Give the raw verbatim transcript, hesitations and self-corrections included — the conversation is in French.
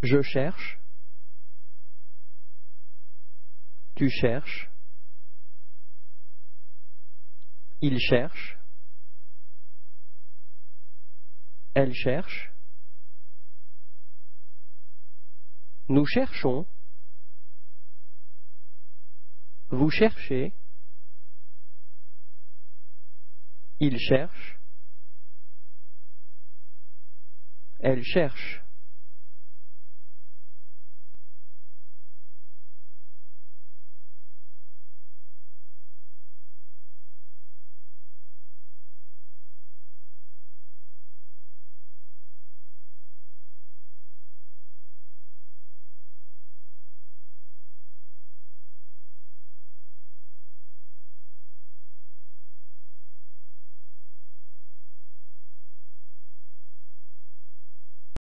Je cherche. Tu cherches. Il cherche. Elle cherche. Nous cherchons. Vous cherchez. Il cherche. Elle cherche.